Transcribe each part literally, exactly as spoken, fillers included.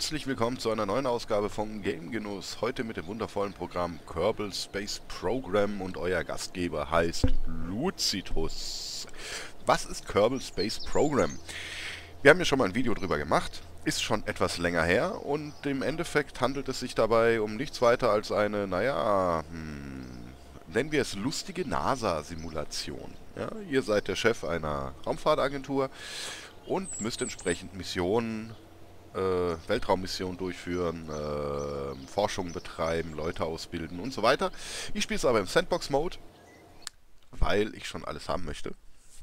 Herzlich willkommen zu einer neuen Ausgabe von Game Genuss. Heute mit dem wundervollen Programm Kerbal Space Program und euer Gastgeber heißt Lucitus. Was ist Kerbal Space Program? Wir haben ja schon mal ein Video drüber gemacht, ist schon etwas länger her und im Endeffekt handelt es sich dabei um nichts weiter als eine, naja, hm, nennen wir es lustige NASA-Simulation. Ja, ihr seid der Chef einer Raumfahrtagentur und müsst entsprechend Missionen Äh, Weltraummissionen durchführen, äh, Forschung betreiben, Leute ausbilden und so weiter. Ich spiele es aber im Sandbox-Mode, weil ich schon alles haben möchte.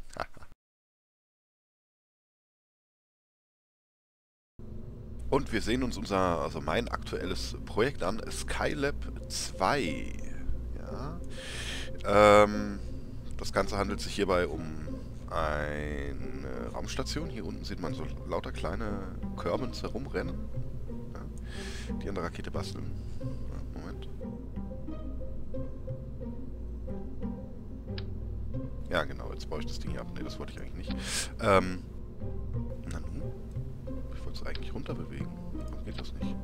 Und wir sehen uns unser, also mein aktuelles Projekt an, Skylab zwei. Ja. Ähm, das Ganze handelt sich hierbei um eine Raumstation. Hier unten sieht man so lauter kleine Kerbals herumrennen, ja, die an der Rakete basteln. Ja, Moment. Ja, genau, jetzt baue ich das Ding hier ab. Ne, das wollte ich eigentlich nicht. Ähm, na nun, ich wollte es eigentlich runter bewegen. Warum geht das nicht?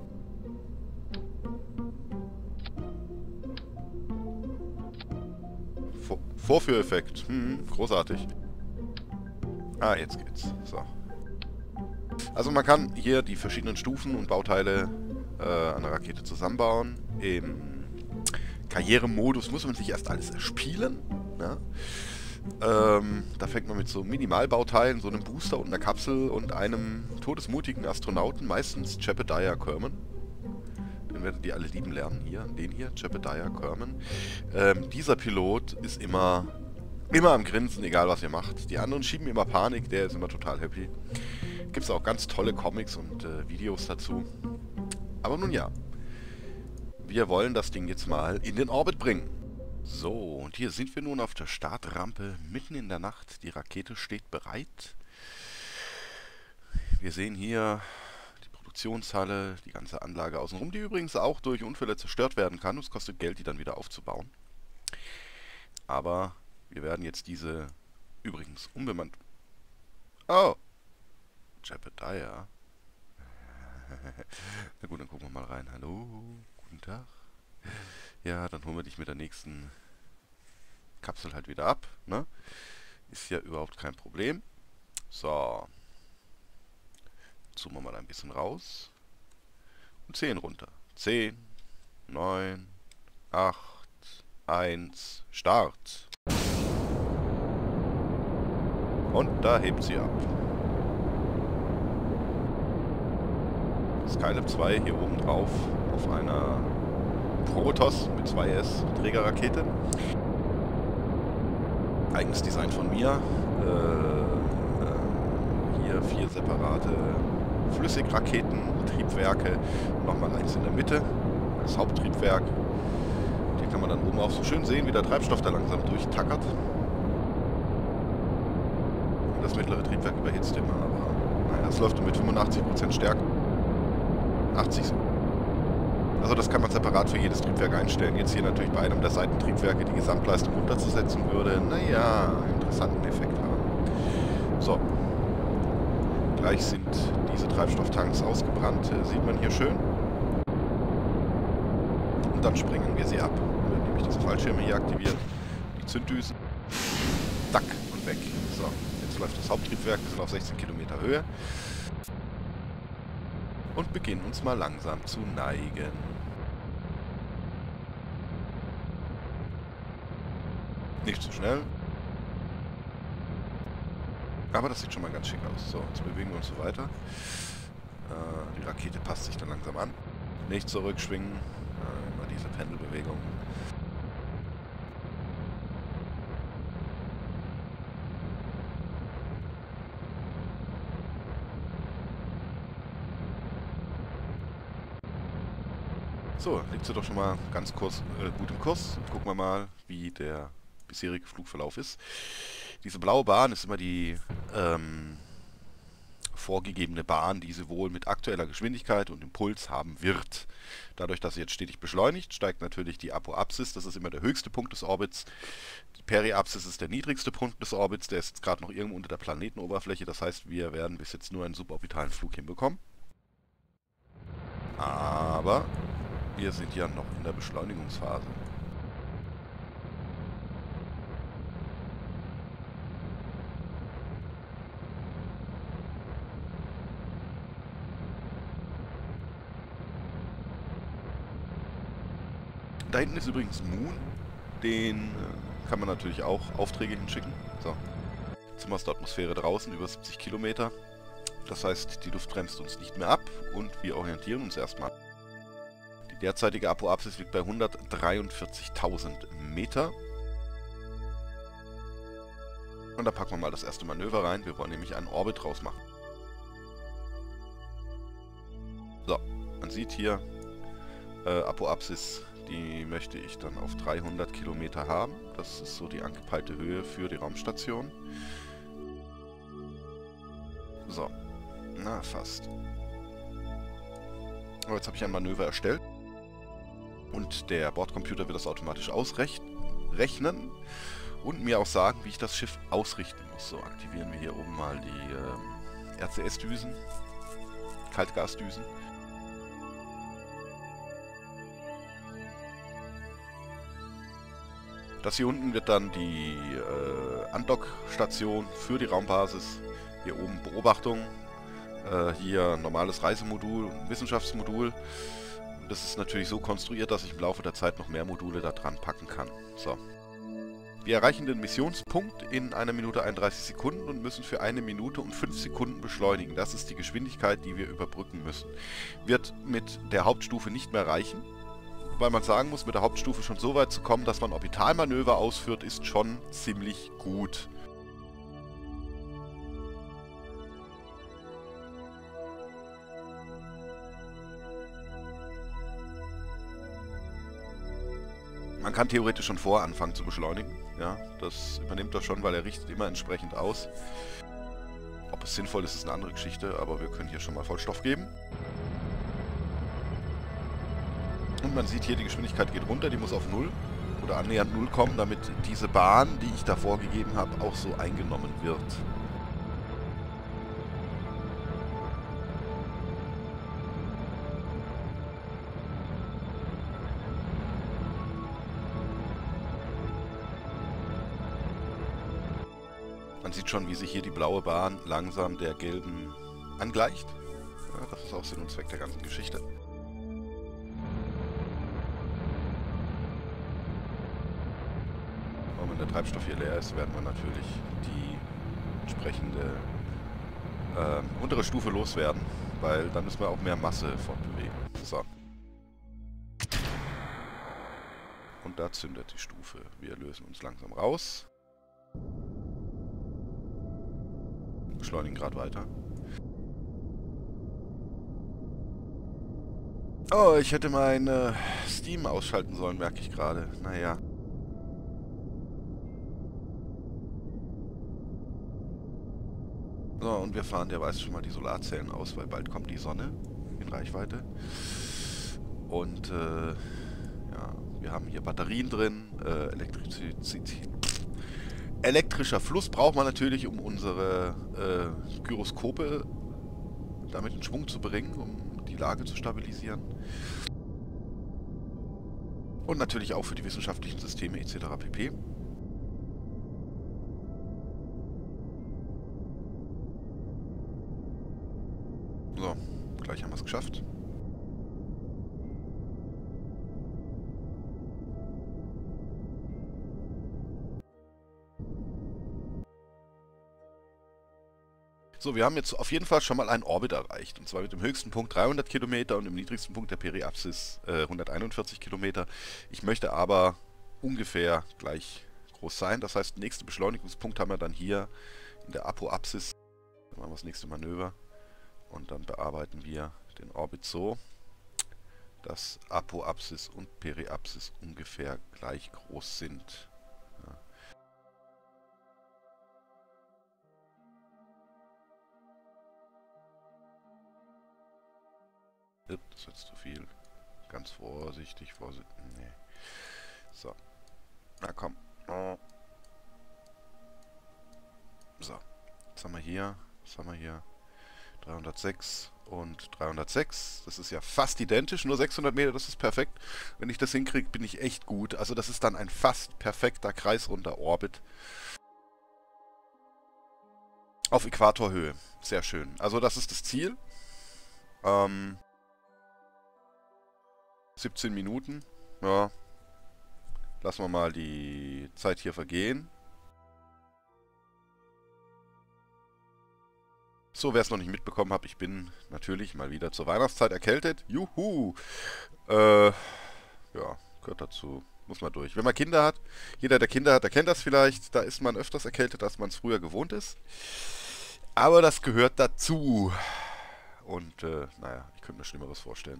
Vor Vorführeffekt. Hm, großartig. Ah, jetzt geht's. So. Also man kann hier die verschiedenen Stufen und Bauteile äh, an der Rakete zusammenbauen. Im Karrieremodus muss man sich erst alles erspielen. Ja? Ähm, da fängt man mit so Minimalbauteilen, so einem Booster und einer Kapsel und einem todesmutigen Astronauten, meistens Jebediah Kerman. Den werdet ihr alle lieben lernen hier, den hier, Jebediah Kerman. Ähm, dieser Pilot ist immer... Immer am Grinsen, egal was ihr macht. Die anderen schieben immer Panik, der ist immer total happy. Gibt es auch ganz tolle Comics und äh, Videos dazu. Aber nun ja, wir wollen das Ding jetzt mal in den Orbit bringen. So, und hier sind wir nun auf der Startrampe mitten in der Nacht. Die Rakete steht bereit. Wir sehen hier die Produktionshalle, die ganze Anlage außenrum, die übrigens auch durch Unfälle zerstört werden kann. Es kostet Geld, die dann wieder aufzubauen. Aber... wir werden jetzt diese übrigens unbemannt... Oh! Jebediah. Na gut, dann gucken wir mal rein. Hallo, guten Tag. Ja, dann holen wir dich mit der nächsten Kapsel halt wieder ab, ne? Ist ja überhaupt kein Problem. So. Zoomen wir mal ein bisschen raus. Und zehn runter. zehn, neun, acht, eins, Start. Und da hebt sie ab. Skylab zwei hier oben drauf auf einer Protoss mit zwei S Trägerrakete. Eigens Design von mir. Äh, äh, hier vier separate Flüssigraketen, Triebwerke. Nochmal eins in der Mitte, das Haupttriebwerk. Hier kann man dann oben auch so schön sehen, wie der Treibstoff da langsam durchtackert. Das mittlere Triebwerk überhitzt immer, aber naja, es läuft mit fünfundachtzig Prozent Stärke. achtzig. Also das kann man separat für jedes Triebwerk einstellen. Jetzt hier natürlich bei einem der Seitentriebwerke die Gesamtleistung runterzusetzen würde, naja, einen interessanten Effekt haben. So. Gleich sind diese Treibstofftanks ausgebrannt, sieht man hier schön. Und dann sprengen wir sie ab. Dann werden nämlich diese Fallschirme hier aktiviert, die Zünddüsen. Zack und weg. So. Jetzt läuft das Haupttriebwerk, wir sind auf sechzehn Kilometer Höhe. Und beginnen uns mal langsam zu neigen. Nicht zu schnell. Aber das sieht schon mal ganz schick aus. So, jetzt bewegen wir uns so weiter. Äh, die Rakete passt sich dann langsam an. Nicht zurückschwingen. Äh, immer diese Pendelbewegung. So, liegt sie doch schon mal ganz kurz, äh, gut im Kurs. Gucken wir mal, wie der bisherige Flugverlauf ist. Diese blaue Bahn ist immer die ähm, vorgegebene Bahn, die sie wohl mit aktueller Geschwindigkeit und Impuls haben wird. Dadurch, dass sie jetzt stetig beschleunigt, steigt natürlich die Apoapsis, das ist immer der höchste Punkt des Orbits. Die Periapsis ist der niedrigste Punkt des Orbits, der ist jetzt gerade noch irgendwo unter der Planetenoberfläche, das heißt, wir werden bis jetzt nur einen suborbitalen Flug hinbekommen. Aber wir sind ja noch in der Beschleunigungsphase. Da hinten ist übrigens Moon. Den äh, kann man natürlich auch Aufträge hinschicken. So. Jetzt sind wir aus der Atmosphäre draußen, über siebzig Kilometer. Das heißt, die Luft bremst uns nicht mehr ab und wir orientieren uns erstmal. Die derzeitige Apoapsis liegt bei hundertdreiundvierzigtausend Meter. Und da packen wir mal das erste Manöver rein. Wir wollen nämlich einen Orbit draus machen. So, man sieht hier, äh, Apoapsis, die möchte ich dann auf dreihundert Kilometer haben. Das ist so die angepeilte Höhe für die Raumstation. So, na fast. Aber jetzt habe ich ein Manöver erstellt. Und der Bordcomputer wird das automatisch ausrechnen und mir auch sagen, wie ich das Schiff ausrichten muss. So, aktivieren wir hier oben mal die ähm, R C S-Düsen, Kaltgasdüsen. Das hier unten wird dann die äh, Andockstation für die Raumbasis. Hier oben Beobachtung, äh, hier normales Reisemodul und Wissenschaftsmodul. Das ist natürlich so konstruiert, dass ich im Laufe der Zeit noch mehr Module da dran packen kann. So. Wir erreichen den Missionspunkt in einer Minute einunddreißig Sekunden und müssen für eine Minute und fünf Sekunden beschleunigen. Das ist die Geschwindigkeit, die wir überbrücken müssen. Wird mit der Hauptstufe nicht mehr reichen, weil man sagen muss, mit der Hauptstufe schon so weit zu kommen, dass man Orbitalmanöver ausführt, ist schon ziemlich gut. Man kann theoretisch schon vor anfangen zu beschleunigen. Ja, das übernimmt er schon, weil er richtet immer entsprechend aus. Ob es sinnvoll ist, ist eine andere Geschichte, aber wir können hier schon mal Vollstoff geben. Und man sieht hier, die Geschwindigkeit geht runter, die muss auf null oder annähernd null kommen, damit diese Bahn, die ich da vorgegeben habe, auch so eingenommen wird. Man sieht schon, wie sich hier die blaue Bahn langsam der gelben angleicht. Ja, das ist auch Sinn und Zweck der ganzen Geschichte. Und wenn der Treibstoff hier leer ist, werden wir natürlich die entsprechende äh, untere Stufe loswerden, weil dann müssen wir auch mehr Masse fortbewegen. So. Und da zündet die Stufe. Wir lösen uns langsam raus. Beschleunigen gerade weiter. Oh, ich hätte mein äh, Steam ausschalten sollen, merke ich gerade. Naja. So, und wir fahren derweise schon mal die Solarzellen aus, weil bald kommt die Sonne in Reichweite. Und äh, ja, wir haben hier Batterien drin, äh, Elektrizität. Elektrischer Fluss braucht man natürlich, um unsere äh, Gyroskope damit in Schwung zu bringen, um die Lage zu stabilisieren. Und natürlich auch für die wissenschaftlichen Systeme et cetera pp. So, gleich haben wir es geschafft. So, wir haben jetzt auf jeden Fall schon mal einen Orbit erreicht. Und zwar mit dem höchsten Punkt dreihundert Kilometer und dem niedrigsten Punkt der Periapsis äh, hunderteinundvierzig Kilometer. Ich möchte aber ungefähr gleich groß sein. Das heißt, der nächste Beschleunigungspunkt haben wir dann hier in der Apoapsis. Dann machen wir das nächste Manöver. Und dann bearbeiten wir den Orbit so, dass Apoapsis und Periapsis ungefähr gleich groß sind. Ja. Das ist jetzt zu viel. Ganz vorsichtig, vorsichtig. Nee. So. Na komm. So. Was haben wir hier? Was haben wir hier? dreihundertsechs und dreihundertsechs. Das ist ja fast identisch, nur sechshundert Meter, das ist perfekt. Wenn ich das hinkriege, bin ich echt gut. Also das ist dann ein fast perfekter kreisrunder Orbit. Auf Äquatorhöhe. Sehr schön. Also das ist das Ziel. Ähm, siebzehn Minuten. Ja. Lassen wir mal die Zeit hier vergehen. So, wer es noch nicht mitbekommen hat, ich bin natürlich mal wieder zur Weihnachtszeit erkältet. Juhu! Äh, ja, gehört dazu. Muss man durch. Wenn man Kinder hat, jeder, der Kinder hat, der kennt das vielleicht. Da ist man öfters erkältet, als man es früher gewohnt ist. Aber das gehört dazu. Und, äh, naja, ich könnte mir Schlimmeres vorstellen.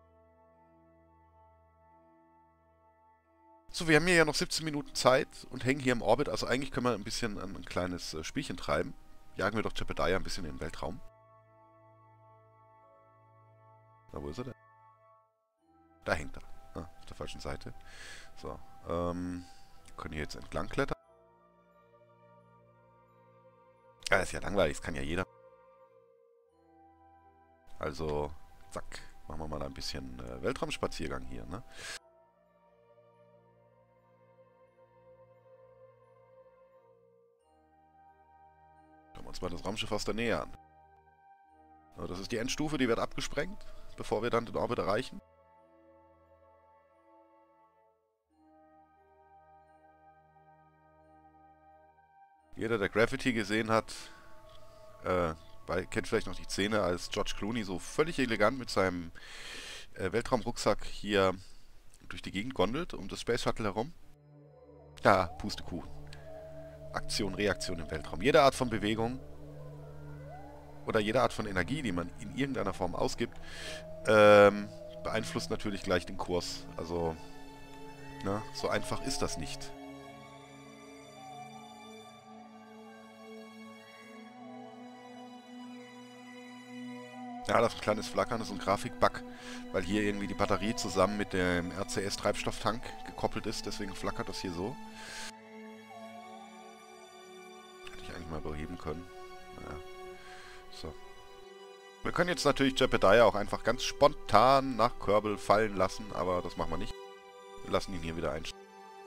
So, wir haben hier ja noch siebzehn Minuten Zeit und hängen hier im Orbit. Also eigentlich können wir ein bisschen ein, ein kleines äh, Spielchen treiben. Jagen wir doch Jebediah ein bisschen in den Weltraum. Na, wo ist er denn? Da hängt er. Ah, auf der falschen Seite. So, ähm, wir können hier jetzt entlang klettern. Ja, ist ja langweilig, das kann ja jeder. Also, zack, machen wir mal ein bisschen äh, Weltraumspaziergang hier, ne? Schauen wir uns mal das Raumschiff aus der Nähe an. So, das ist die Endstufe, die wird abgesprengt, bevor wir dann den Orbit erreichen. Jeder, der Gravity gesehen hat, äh, weil, kennt vielleicht noch die Szene, als George Clooney so völlig elegant mit seinem äh, Weltraumrucksack hier durch die Gegend gondelt, um das Space Shuttle herum. Ja, Pustekuchen. Aktion, Reaktion im Weltraum. Jede Art von Bewegung oder jede Art von Energie, die man in irgendeiner Form ausgibt, ähm, beeinflusst natürlich gleich den Kurs. Also, ne, so einfach ist das nicht. Ja, das ist ein kleines Flackern, das ist ein Grafikbug, weil hier irgendwie die Batterie zusammen mit dem R C S-Treibstofftank gekoppelt ist, deswegen flackert das hier so. Hätte ich eigentlich mal beheben können. Naja. So. Wir können jetzt natürlich Jebediah auch einfach ganz spontan nach Kerbal fallen lassen, aber das machen wir nicht. Wir lassen ihn hier wieder einstellen.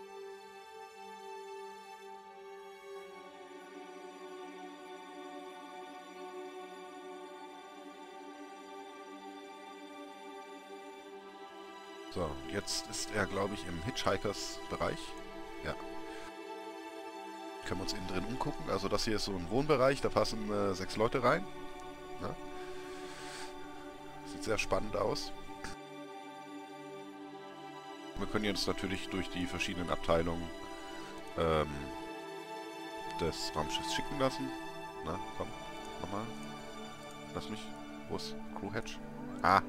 So, jetzt ist er, glaube ich, im Hitchhikers-Bereich. Ja. Können wir uns innen drin umgucken. Also das hier ist so ein Wohnbereich, da passen äh, sechs Leute rein. Ja. Sieht sehr spannend aus. Wir können jetzt natürlich durch die verschiedenen Abteilungen ähm, des Raumschiffs schicken lassen. Na, komm, nochmal. Lass mich. Wo ist Crew Hatch? Ah.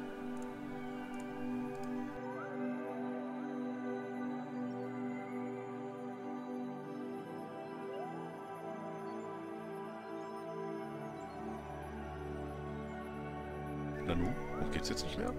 Nanu, und geht's jetzt nicht mehr?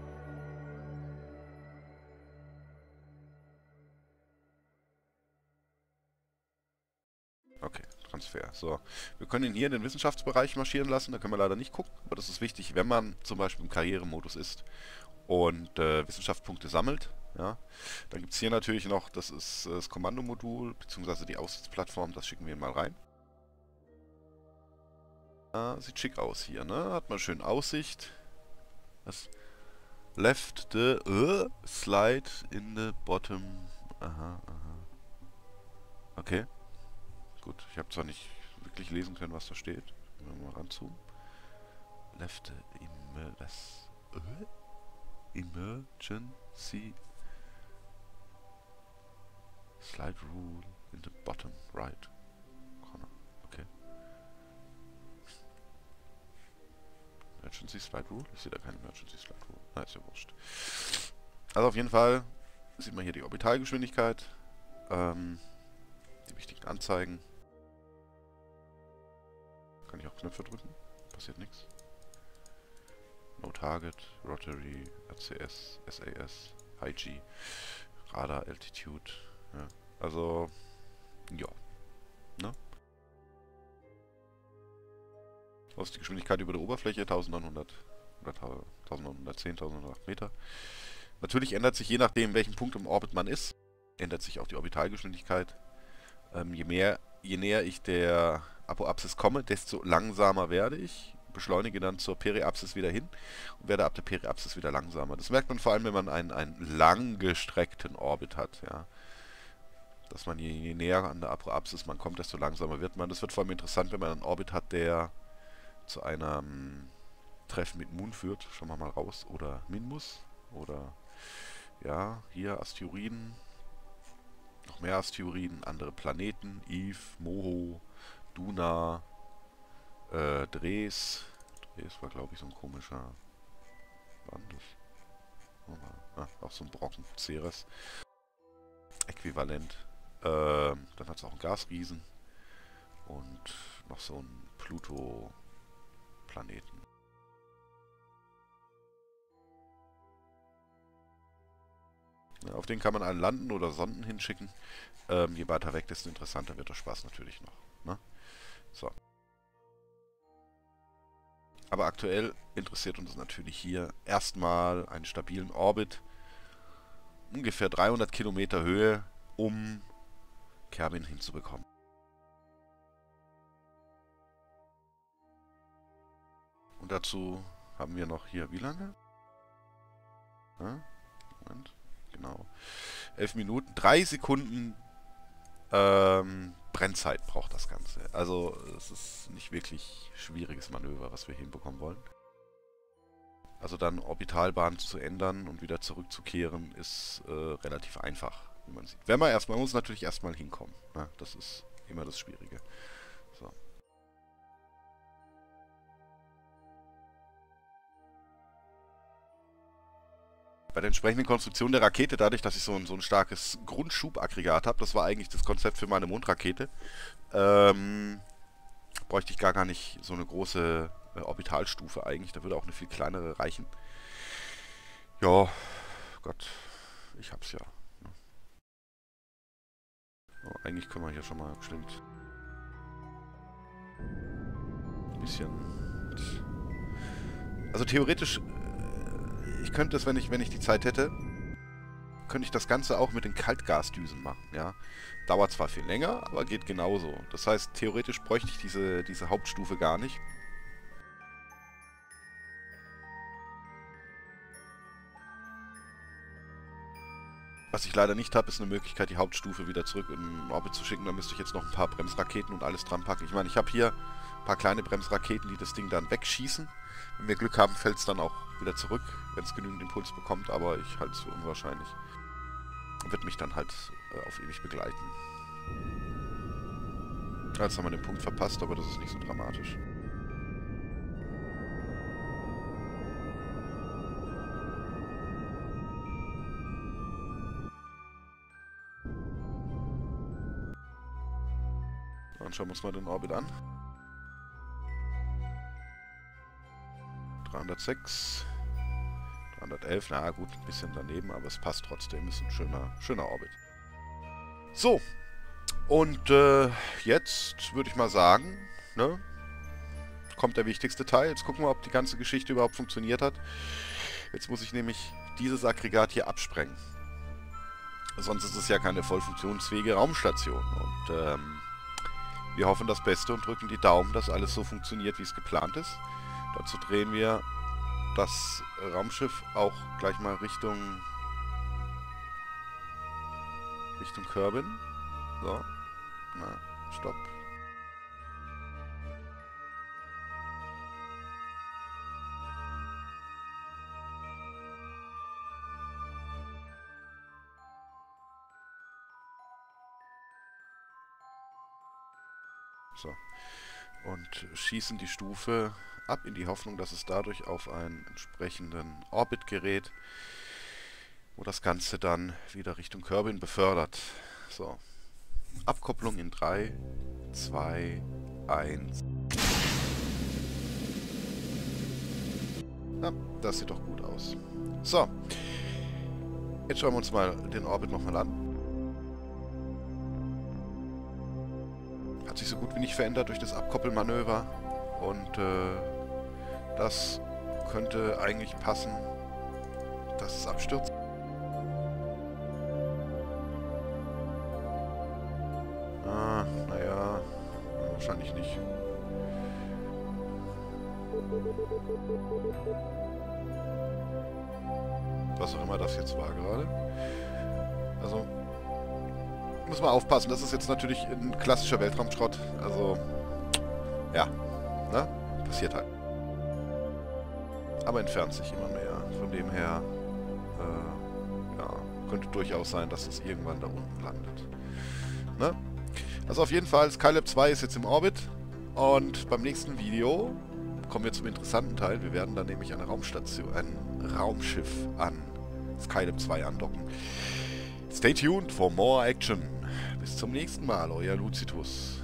Okay, Transfer. So, wir können ihn hier in den Wissenschaftsbereich marschieren lassen, da können wir leider nicht gucken, aber das ist wichtig, wenn man zum Beispiel im Karrieremodus ist und äh, Wissenschaftspunkte sammelt. Ja, dann gibt es hier natürlich noch, das ist äh, das Kommandomodul, beziehungsweise die Aussichtsplattform, das schicken wir mal rein. Ah, sieht schick aus hier, ne? Hat man schön Aussicht. Das left the uh, slide in the bottom. Aha, aha. Okay. Gut, ich habe zwar nicht wirklich lesen können, was da steht. Wenn wir mal ranzoomen. Left the im, das, uh, emergency slide rule in the bottom right corner. Okay. Emergency Slide Rule? Ich sehe da keine Emergency Slide Rule. Na, ist ja wurscht. Also auf jeden Fall sieht man hier die Orbitalgeschwindigkeit. Ähm, die wichtigen Anzeigen. Kann ich auch Knöpfe drücken? Passiert nichts. No Target, Rotary, R C S, S A S, High G, Radar, Altitude. Ja. Also, ja. Ne? Das ist die Geschwindigkeit über der Oberfläche, eintausendneunhundert oder eintausendneunhundertzehn, eintausendneunhundertacht Meter. Natürlich ändert sich, je nachdem, welchen Punkt im Orbit man ist, ändert sich auch die Orbitalgeschwindigkeit. Ähm, je mehr, je näher ich der Apoapsis komme, desto langsamer werde ich. Beschleunige dann zur Periapsis wieder hin und werde ab der Periapsis wieder langsamer. Das merkt man vor allem, wenn man einen, einen langgestreckten Orbit hat, ja. Dass man je, je näher an der Apoapsis man kommt, desto langsamer wird man. Das wird vor allem interessant, wenn man einen Orbit hat, der zu einem Treffen mit Moon führt. Schauen wir mal raus. Oder Minmus. Oder, ja, hier Asteroiden. Noch mehr Asteroiden, andere Planeten. Eve, Moho, Duna, äh, Dres. Dres war, glaube ich, so ein komischer... Wann das? Oh, ah, auch so ein Brocken. Ceres. Äquivalent. Ähm, dann hat es auch einen Gasriesen. Und noch so einen Pluto-Planeten. Ja, auf den kann man einen landen oder Sonden hinschicken. Ähm, je weiter weg, desto interessanter wird der Spaß natürlich noch. Ne? So. Aber aktuell interessiert uns natürlich hier erstmal einen stabilen Orbit. Ungefähr dreihundert Kilometer Höhe, um Kerbin hinzubekommen. Und dazu haben wir noch hier, wie lange? Ja, Moment, genau. elf Minuten, drei Sekunden ähm, Brennzeit braucht das Ganze. Also es ist nicht wirklich schwieriges Manöver, was wir hinbekommen wollen. Also dann Orbitalbahn zu ändern und wieder zurückzukehren, ist äh, relativ einfach, wie man sieht. Wenn man erstmal, man muss natürlich erstmal hinkommen. Ne? Das ist immer das Schwierige. So. Bei der entsprechenden Konstruktion der Rakete, dadurch, dass ich so ein, so ein starkes Grundschubaggregat habe, das war eigentlich das Konzept für meine Mondrakete, ähm, bräuchte ich gar, gar nicht so eine große äh, Orbitalstufe eigentlich. Da würde auch eine viel kleinere reichen. Ja, Gott, ich hab's ja. Ne? So, eigentlich können wir hier schon mal bestimmt ein bisschen... Also theoretisch... Ich könnte es, wenn ich, wenn ich die Zeit hätte, könnte ich das Ganze auch mit den Kaltgasdüsen machen, ja. Dauert zwar viel länger, aber geht genauso. Das heißt, theoretisch bräuchte ich diese, diese Hauptstufe gar nicht. Was ich leider nicht habe, ist eine Möglichkeit, die Hauptstufe wieder zurück in den Orbit zu schicken. Da müsste ich jetzt noch ein paar Bremsraketen und alles dran packen. Ich meine, ich habe hier ein paar kleine Bremsraketen, die das Ding dann wegschießen. Wenn wir Glück haben, fällt es dann auch wieder zurück, wenn es genügend Impuls bekommt, aber ich halte es für unwahrscheinlich. Wird mich dann halt äh, auf ewig begleiten. Jetzt haben wir den Punkt verpasst, aber das ist nicht so dramatisch. Dann schauen wir uns mal den Orbit an. dreihundertsechs, dreihundertelf, na gut, ein bisschen daneben, aber es passt trotzdem, ist ein schöner, schöner Orbit. So, und äh, jetzt würde ich mal sagen, ne, kommt der wichtigste Teil. Jetzt gucken wir, ob die ganze Geschichte überhaupt funktioniert hat. Jetzt muss ich nämlich dieses Aggregat hier absprengen. Sonst ist es ja keine voll funktionsfähige Raumstation. Und ähm, wir hoffen das Beste und drücken die Daumen, dass alles so funktioniert, wie es geplant ist. Dazu drehen wir das Raumschiff auch gleich mal Richtung Richtung Kerbin. So. Na, stopp. So. Und schießen die Stufe ab in die Hoffnung, dass es dadurch auf einen entsprechenden Orbit gerät, wo das Ganze dann wieder Richtung Kerbin befördert. So. Abkopplung in drei, zwei, eins. Ja, das sieht doch gut aus. So. Jetzt schauen wir uns mal den Orbit nochmal an. Hat sich so gut wie nicht verändert durch das Abkoppelmanöver. Und äh, das könnte eigentlich passen, dass es abstürzt. Ah, naja, wahrscheinlich nicht. Was auch immer das jetzt war gerade. Also, muss man aufpassen. Das ist jetzt natürlich ein klassischer Weltraumschrott. Also, ja, ne? Passiert halt. Aber entfernt sich immer mehr. Von dem her, äh, ja, könnte durchaus sein, dass es irgendwann da unten landet. Ne? Also auf jeden Fall, Skylab zwei ist jetzt im Orbit. Und beim nächsten Video kommen wir zum interessanten Teil. Wir werden dann nämlich eine Raumstation, ein Raumschiff an Skylab zwei andocken. Stay tuned for more action. Bis zum nächsten Mal, euer Lucitus.